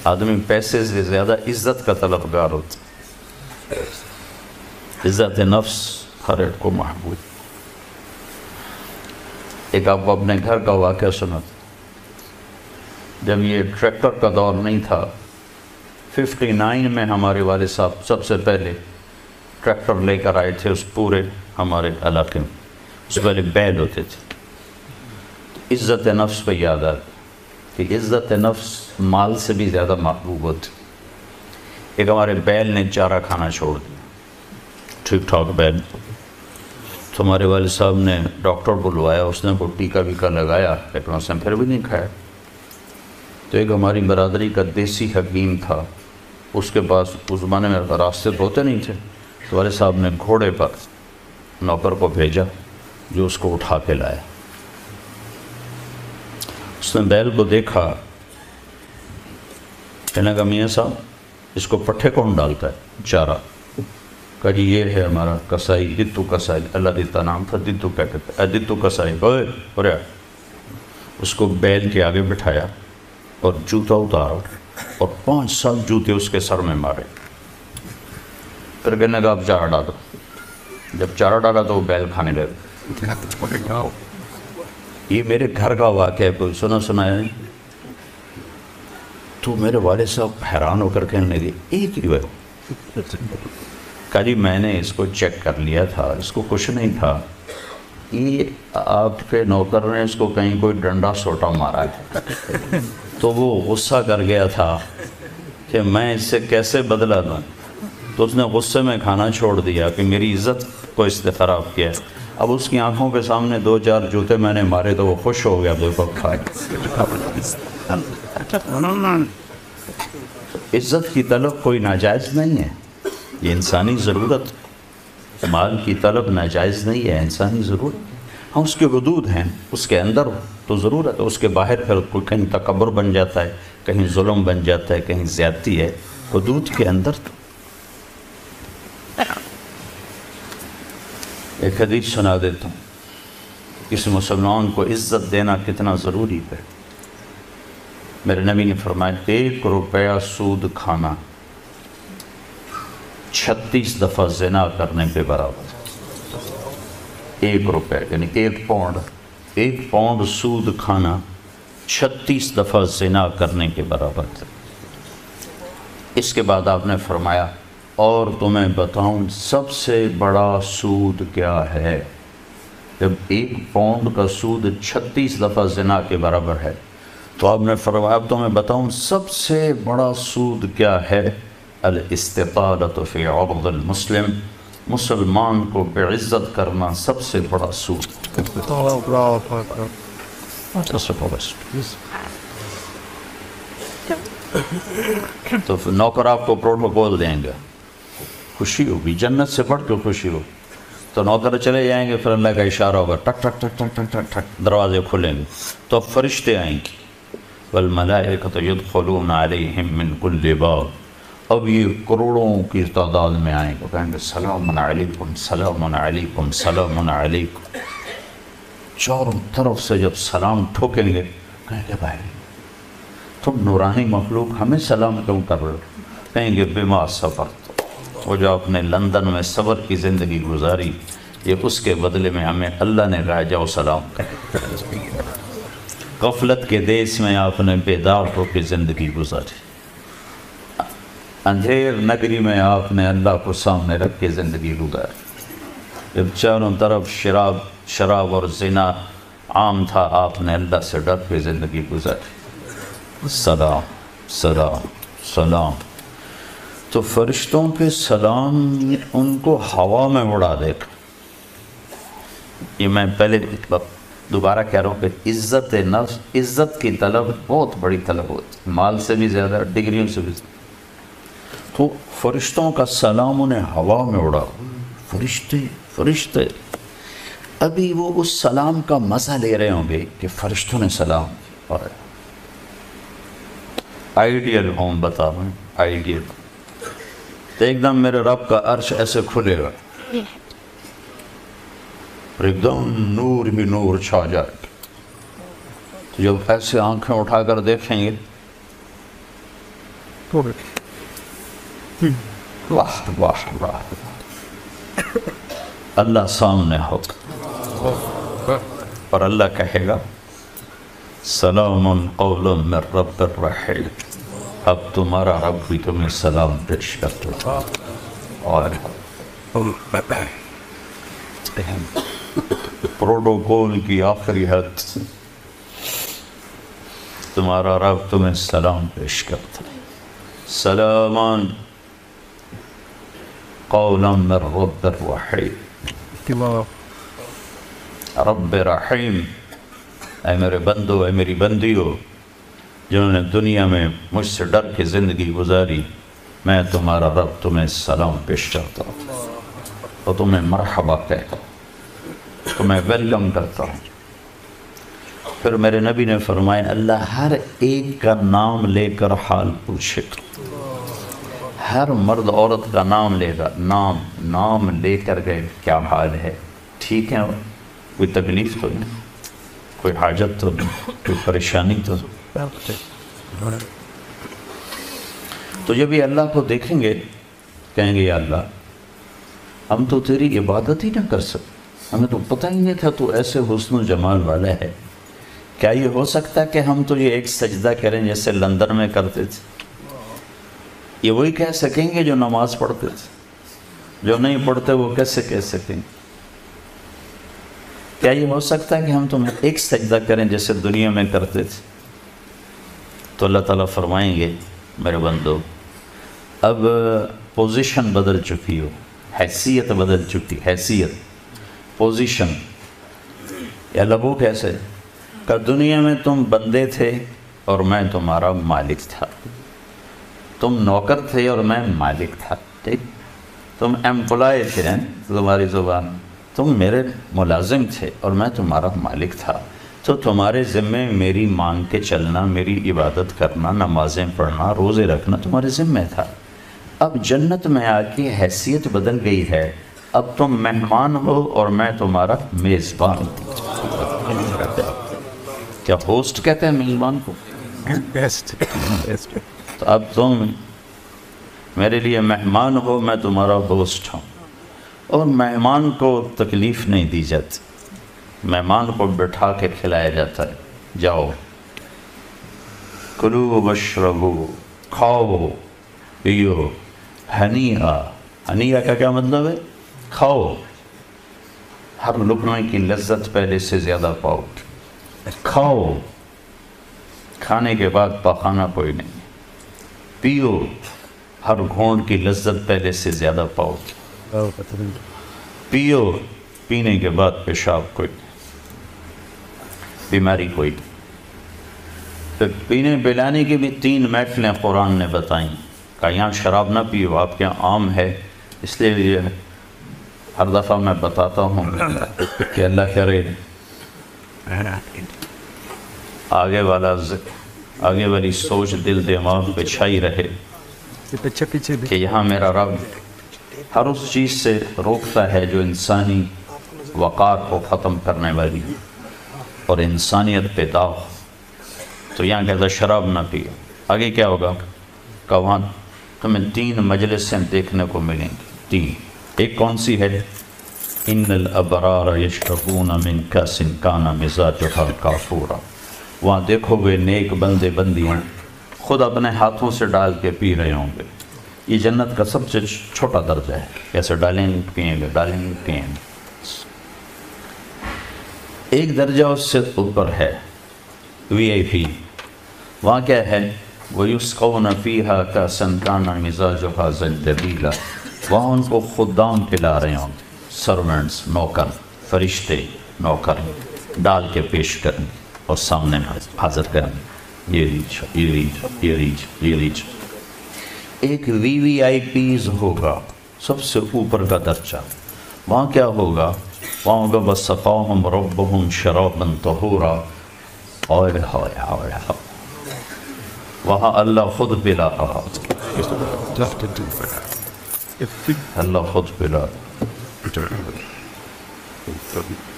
آدمی پیسے سے زیادہ عزت کا طلبگار ہوتا ہے، عزت نفس ہر ایک کو محبوب۔ ایک آپ کو اپنے گھر کا واقعہ سنا تھا، جب یہ ٹریکٹر کا دور نہیں تھا، 59 میں ہمارے والد صاحب سب سے پہلے ٹریکٹر لے کر آئے تھے اس پورے ہمارے علاقے میں۔ اس سے پہلے بیل ہوتے تھے۔ عزت نفس پہ یاد آتا کہ عزت نفس مال سے بھی زیادہ محبوب ہوتی۔ ایک ہمارے بیل نے چارہ کھانا چھوڑ دیا، ٹھیک ٹھاک بیل، تو ہمارے والد صاحب نے ڈاکٹر بلوایا، اس نے وہ ٹیکا ویکا لگایا، لیکن اس نے پھر بھی نہیں کھایا۔ تو ایک ہماری برادری کا دیسی حکیم تھا، اس کے پاس اس زمانے میں راستے تو ہوتے نہیں تھے، تو والد صاحب نے گھوڑے پر نوکر کو بھیجا جو اس کو اٹھا کے لایا۔ اس نے بیل کو دیکھا، کہنے لگا میاں صاحب اس کو پٹھے کون ڈالتا ہے چارہ؟ کہا جی یہ ہے ہمارا کسائی، دتو کسائی، اللہ دیتا نام تھا، دتو کیا کہتے ہیں، دتو کسائی۔ اس کو بیل کے آگے بٹھایا اور جوتا اتارا اور 5 سال جوتے اس کے سر میں مارے۔ پھر کہنے لگا اب چارہ ڈالو۔ جب چارہ ڈالا تو وہ بیل کھانے لگا۔ یہ میرے گھر کا واقعہ ہے، کوئی سنایا نہیں؟ تو میرے والد صاحب حیران ہو کر کہنے لگے ایک ہی ہے؟ کہا جی میں نے اس کو چیک کر لیا تھا، اس کو کچھ نہیں تھا، یہ آپ کے نوکر نے اس کو کہیں کوئی ڈنڈا سوٹا مارا ہے، تو وہ غصہ کر گیا تھا کہ میں اس سے کیسے بدلہ دوں، تو اس نے غصے میں کھانا چھوڑ دیا کہ میری عزت کو اس نے خراب کیا۔ اب اس کی آنکھوں کے سامنے 2-4 جوتے میں نے مارے تو وہ خوش ہو گیا، دو پک کھائے۔ عزت کی طلب کوئی ناجائز نہیں ہے، یہ انسانی ضرورت، مال کی طلب ناجائز نہیں ہے، انسانی ضرورت۔ ہاں اس کے حدود ہیں، اس کے اندر تو ضرورت ہے، اس کے باہر پھر کوئی کہیں تکبر بن جاتا ہے، کہیں ظلم بن جاتا ہے، کہیں زیادتی ہے، حدود کے اندر تو۔ ایک حدیث سنا دیتا ہوں، کسی مسلمان کو عزت دینا کتنا ضروری ہے۔ میرے نبی نے فرمایا 1 روپیہ سود کھانا 36 دفعہ زنا کرنے کے برابر۔ 1 روپیہ یعنی 1 پاؤنڈ سود کھانا 36 دفعہ زنا کرنے کے برابر تھا۔ اس کے بعد آپ نے فرمایا اور تمہیں بتاؤں سب سے بڑا سود کیا ہے؟ جب 1 پاؤنڈ کا سود 36 دفعہ زنا کے برابر ہے تو آپ نے فرمایا اب تمہیں بتاؤں سب سے بڑا سود کیا ہے؟ الاستطالۃ فی عرض المسلم، مسلمان کو بعزت کرنا سب سے بڑا سود۔ تو نوکر آپ کو پروٹوکول دیں گے، خوشی ہوگی، جنت سے بڑھ کے خوشی ہوگی۔ تو نوکر چلے جائیں گے، پھر اللہ کا اشارہ ہوگا، ٹک ٹک ٹک ٹک ٹک ٹک ٹک، دروازے کھلیں گے تو اب فرشتے آئیں گے، والملائکۃ یدخلون علیہم من کل باب، اب یہ کروڑوں کی تعداد میں آئیں گے، کہیں گے سلام علیکم سلام علیکم سلام علیکم۔ چاروں طرف سے جب سلام ٹھوکیں گے کہیں گے بھائی تم نورانی مخلوق ہمیں سلام کیوں کر رہے ہو؟ کہیں گے بما صبرت، وہ جو آپ نے لندن میں صبر کی زندگی گزاری، یہ اس کے بدلے میں ہمیں اللہ نے کہا جاؤ سلام کر۔ غفلت کے دیس میں آپ نے بیدار ہو کے زندگی گزاری، اندھیر نگری میں آپ نے اللہ کو سامنے رکھ کے زندگی گزاری، جب چاروں طرف شراب اور زنا عام تھا آپ نے اللہ سے ڈر کے زندگی گزاری۔ سلام سلام سلام، تو فرشتوں کے سلام ان کو ہوا میں اڑا دے گا۔ یہ میں پہلے دوبارہ کہہ رہا ہوں کہ عزت نفس، عزت کی طلب بہت بڑی طلب ہوتی ہے، مال سے بھی زیادہ، ڈگریوں سے بھی زیادہ۔ تو فرشتوں کا سلام انہیں ہوا میں اڑا، فرشتے ابھی وہ اس سلام کا مزہ لے رہے ہوں گے کہ فرشتوں نے سلام، اور آئیڈیل ہوم بتا رہا ہوں، آئیڈیل، تو ایک دم میرے رب کا عرش ایسے کھلے گا اور ایک دم نور بھی نور چھا جائے گا۔ تو جب ایسے آنکھیں اٹھا کر دیکھیں گے واہ واہ واہ، اللہ سامنے ہوگا اور اللہ کہے گا سلام قول من رب الرحیم، اب تمہارا رب بھی تمہیں سلام پیش کرتا ہے۔ اور پروٹوکول کی آخری حد، تمہارا رب تمہیں سلام پیش کرتا ہے، سلامان قولا من رب الرحیم، رب رحیم، اے میرے بندو، اے میری بندیو جنہوں نے دنیا میں مجھ سے ڈر کے زندگی گزاری، میں تمہارا رب تمہیں سلام پیش کرتا ہوں اور تمہیں مرحبا کہتا ہوں، تمہیں ویلکم کرتا ہوں۔ پھر میرے نبی نے فرمایا اللہ ہر ایک کا نام لے کر حال پوچھے گا، ہر مرد عورت کا نام لے گا، نام لے کر گئے، کیا حال ہے، ٹھیک ہے، کوئی تکلیف تو نہیں، کوئی حاجت تو نہیں، کوئی پریشانی تو نہیں۔ تو جب یہ اللہ کو دیکھیں گے کہیں گے یا اللہ ہم تو تیری عبادت ہی نہ کر سکتے، ہمیں تو پتہ ہی نہیں تھا تو ایسے حسن و جمال والا ہے، کیا یہ ہو سکتا ہے کہ ہم تو یہ ایک سجدہ کریں جیسے لندن میں کرتے تھے؟ یہ وہی کہہ سکیں گے جو نماز پڑھتے تھے، جو نہیں پڑھتے وہ کیسے کہہ سکیں گے؟ کیا یہ ہو سکتا ہے کہ ہم تمہیں ایک سجدہ کریں جیسے دنیا میں کرتے تھے؟ تو اللہ تعالیٰ فرمائیں گے میرے بندو اب پوزیشن بدل چکی ہو، حیثیت بدل چکی، حیثیت، پوزیشن۔ یا اللہ وہ کیسے کہ دنیا میں تم بندے تھے اور میں تمہارا مالک تھا، تم نوکر تھے اور میں مالک تھا، ٹھیک، تم ایمپلائی تھے، تمہاری زبان، تم میرے ملازم تھے اور میں تمہارا مالک تھا، تو تمہارے ذمے میری مانگ کے چلنا، میری عبادت کرنا، نمازیں پڑھنا، روزے رکھنا تمہارے ذمے تھا۔ اب جنت میں آ کے حیثیت بدل گئی ہے، اب تم مہمان ہو اور میں تمہارا میزبان ہوں۔ کیا ہوسٹ کہتے ہیں میزبان کو؟ تو اب تم میرے لیے مہمان ہو، میں تمہارا ہوسٹ ہوں، اور مہمان کو تکلیف نہیں دی جاتی، مہمان کو بٹھا کے کھلایا جاتا ہے، جاؤ کلو واشربو، کھاؤ پیو، ہنیئا، ہنیئا کا کیا مطلب ہے؟ کھاؤ، ہر لقمے کی لذت پہلے سے زیادہ پاؤ، کھاؤ، کھانے کے بعد پاخانہ کوئی نہیں، پیو، ہر گھونٹ کی لذت پہلے سے زیادہ پاؤ، پیو، پینے کے بعد پیشاب کوئی نہیں، بیماری کوئی نہیں۔ پھر پینے پلانے کی بھی 3 محفلیں قرآن نے بتائیں کہ یہاں شراب نہ پیو، آپ کے یہاں عام ہے، اس لیے ہر دفعہ میں بتاتا ہوں کہ اللہ کرے آگے والی سوچ دل دماغ پہ چھائی رہے کہ یہاں میرا رب ہر اس چیز سے روکتا ہے جو انسانی وقار کو ختم کرنے والی اور انسانیت پہ داغ۔ تو یہاں کہتا شراب نہ پیو، آگے کیا ہوگا کہ وہاں تمہیں 3 مجلسیں دیکھنے کو ملیں گی، 3۔ ایک کون سی ہے؟ ان الابرار یشربون من کاس کان مزاجها کافورا، وہاں دیکھو گے نیک بندے بندیاں خود اپنے ہاتھوں سے ڈال کے پی رہے ہوں گے۔ یہ جنت کا سب سے چھوٹا درجہ ہے، کیسے ڈالیں گے پیئیں گے، ڈالیں گے پیئیں گے۔ ایک درجہ اس سے اوپر ہے VIP، وہاں کیا ہے؟ وَيُسْقَوْنَ فِيهَا كَأْسًا كَانَ مِزَاجُهَا زَنْجَبِيلًا، وہاں ان کو خدام پلا رہے ہوں، سرونٹس، نوکر، فرشتے نوکر ڈال کے پیش کریں اور سامنے حاضر کریں، یہ ریچ، یہ ریچ، یہ ریچ، یہ ریچ۔ ایک VVIPs ہوگا، سب سے اوپر کا درجہ، وہاں کیا ہوگا؟ وہاں ہوگا وَسَقَاهُمْ رَبُّهُمْ شَرَابًا طَهُورًا، اوئے ہوئے ہوئے ہوئے، وہاں اللہ خود پلا رہا، اللہ خود پلا رہا۔